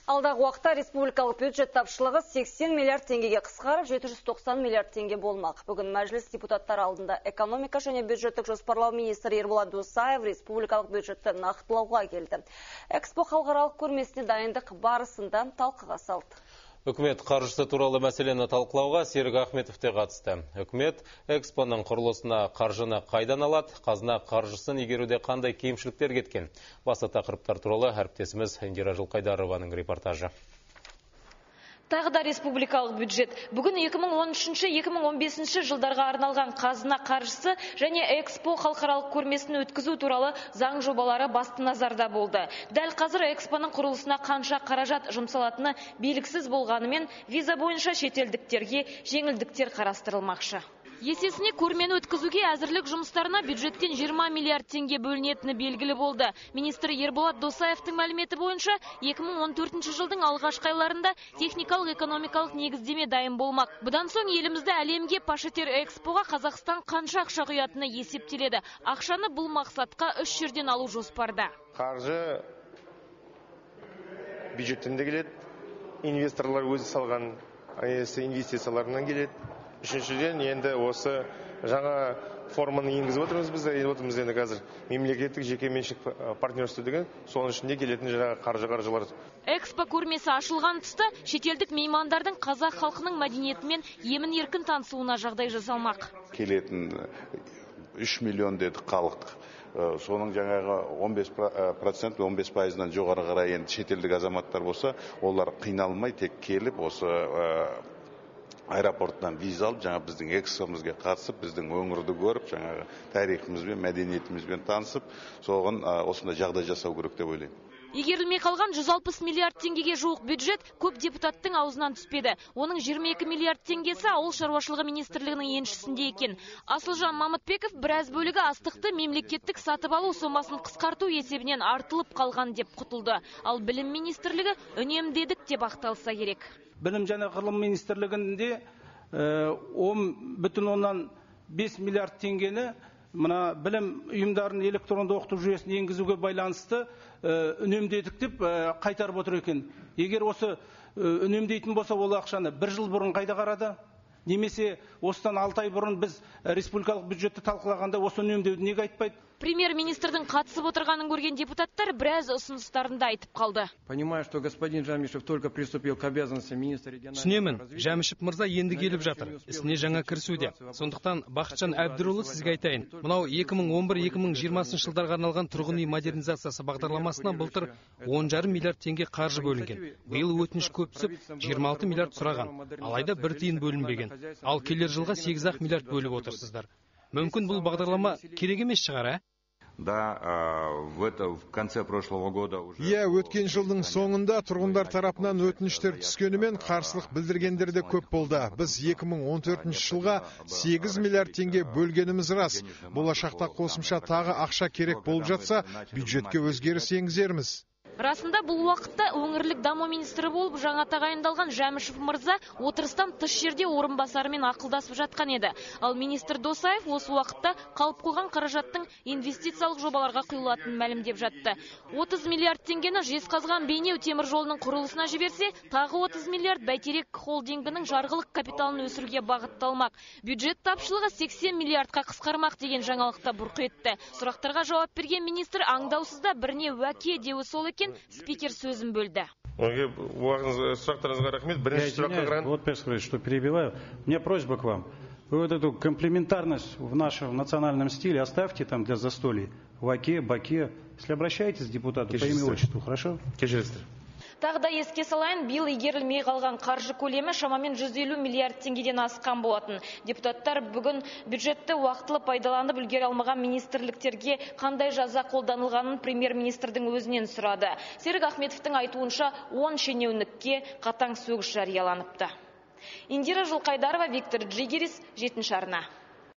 Алдағы уақытта республикалық бюджет тапшылығы 80 миллиард теңгеге қысқарып, 790 миллиард теңге болмақ. Бүгін мәжіліс депутаттары алдында экономика және бюджеттік жоспарлау министрі Ерболат Досаев республикалық бюджетті нақтылауға келді. Экспо халықаралық көрмесіне дайындық барысында талқыға салды. Үкімет қаржысы туралы мәселені талқылауға Серік Ахметов те қатысты. Үкімет экспоның құрылысына қаржыны қайдан алады, қазына қаржысын игеруде қандай кемшіліктер кеткен? Баса тақырыптар туралы әріптесіміз Индира Жылқайдарованың репортажы. Тағы да республикалық бюджет. Бүгін 2013-2015 жылдарға арналған қазына қаржысы және экспо халықаралық көрмесін өткізу туралы заң жобалары басты назарда болды. Дәл қазір экспоның құрылысына қанша қаражат жұмсалатыны белгісіз болғанымен, виза бойынша шетелдіктерге жеңілдіктер қарастырылмақшы. Есесіне көрмені өткізуге әзірлік жұмыстарына бюджеттен 20 миллиард теңге бөлінетіні белгілі болды. Министр Ерболат Досаевтың мәліметі бойынша 2014 жылдың алғашқы айларында техникалық экономикалық негіздеме дайын болмақ. Бұдан соң елімізді әлемге паш етер экспоға Қазақстан қанша ақша құятыны есептеледі. Ақшаны бұл мақсатқа 3 жерден алу жоспарда. Қаржы бюджеттен де келеді, инвесторлар өзі салған инвестицияларынан келеді. Үшіншіден, енді осы жаңа форманы енгізіп отырмыз біз енді қазір мемлекеттік жекеменшік партнерство деген, соның ішінде келетін жаңа қаржылар. Экспо көрмесі ашылған тұста шетелдік меймандардың қазақ халқының мәдениетімен емін-еркін танысуына жағдай жасалмақ. Келетін 3 миллион дедік халықтық. Соның жаңағы 15%-15%-дан жоғары қарай енді шетелдік азаматтар болса, олар қиналмай тек келіп осы аэропорттан виза алып, жаңа біздің экспомызға қатысып, біздің өңірді көріп, жаңағы тарихымызбен, мәдениетімізбен танысып, соған осындай жағдай жасау керек деп ойлаймын. Игерілмей қалған 160 миллиард теңгеге жуық бюджет көп депутаттың аузынан түспеді. Оның 22 миллиард теңгесі ауыл шаруашылығы министрлігінің еншісінде екен. Асылжан Мамытбеков біраз бөлігі астықты мемлекеттік сатып алу сомасын қысқарту есебінен артылып қалған деп құтылды. Ал білім министрлігі үнемдедік деп ақталса керек. Білім және ғылым министрлігінде 10,5 миллиард теңгені мына білім ұйымдарын электронды оқыту жүйесін енгізуге байланысты үнемдедік деп қайтарып отыр екен. Егер осы үнемдейтін болса, ол ақшаны 1 жыл бұрын қайда қарады? Немесе осыдан 6 ай бұрын біз республикалық бюджетті талқылағанда осы үнемдеуді неге айтпайды? Премьер-министрдің қатысып отырғанын көрген депутаттар біраз ұсыныстарында айтып қалды. Понимаю, что господин Жамишев только приступил к обязанностям министра регионального Түсінемін, Жәмішев мырза енді келіп жатыр. Ісіне жаңа кірісуде. Сондықтан Бақытжан Әбдірұлы сізге айтайын. Мынау 2011-2020 жылдарға арналған тұрғын үй модернизациясы бағдарламасынан былтыр 10,5 миллиард теңге қаржы бөлінген. Биыл өтініш көп түсіп, 26 миллиард сұраған. Алайда 1 тиын бөлінбеген. Ал келер жылға 8 миллиард бөліп отырсыздар. Мүмкін бұл бағдарлама керек емес шығар, Да, в конце прошлого года уже... өткен жылдың соңында тұрғындар тарапынан өтініштер түскенімен қарсылық білдіргендер де көп болды. Біз 2014 жылға 8 миллиард теңге бөлгеніміз рас. Болашақта қосымша тағы ақша керек болып жатса, бюджетке өзгеріс енгізерміз. Расында бұл уақытта өңірлік даму министрі болып жаңа тағайындалған Жәмішев мырза отырыстан тыс жерде орынбасарымен ақылдасып жатқан еді. Ал министр Досаев осы уақытта қалып қойған қаражаттың инвестициялық жобаларға құйылатынын мәлімдеп жатты. 30 миллиард теңгені Жезқазған Бейнеу темір жолының құрылысына жіберсе, тағы 30 миллиард Бәйтерек холдингінің жарғылық капиталын өсіруге бағытталмақ. Бюджет тапшылығы 80 миллиардқа қысқармақ деген жаңалықта бұрқ етті. Сұрақтарға жауап берген министр аңдаусызда біріне уәке деуі сол екен, спикер сөзін бөлді. Сұрақтарыңызға рахмет. Бірінші сұраққа қараған. Вот, что перебиваю. У меня просьба к вам. Вы вот эту комплементарность в нашем национальном стиле оставьте там для застолья. Ваке, баке. Если обращаетесь к депутату по имени отчеству, хорошо? Тағы да еске салайын, биыл игерілмей қалған қаржы көлемі шамамен 150 миллиард теңгеден асқан болатын. Депутаттар бүгін бюджетті уақытылы пайдаланып үлгере алмаған министрліктерге қандай жаза қолданылғанын премьер-министрдің өзінен сұрады. Серік Ахметовтың айтуынша 10 шенеунікке қатаң сөгіс жарияланыпты. Индира Жылқайдарова, Виктор Джигерис, 7-ші арна.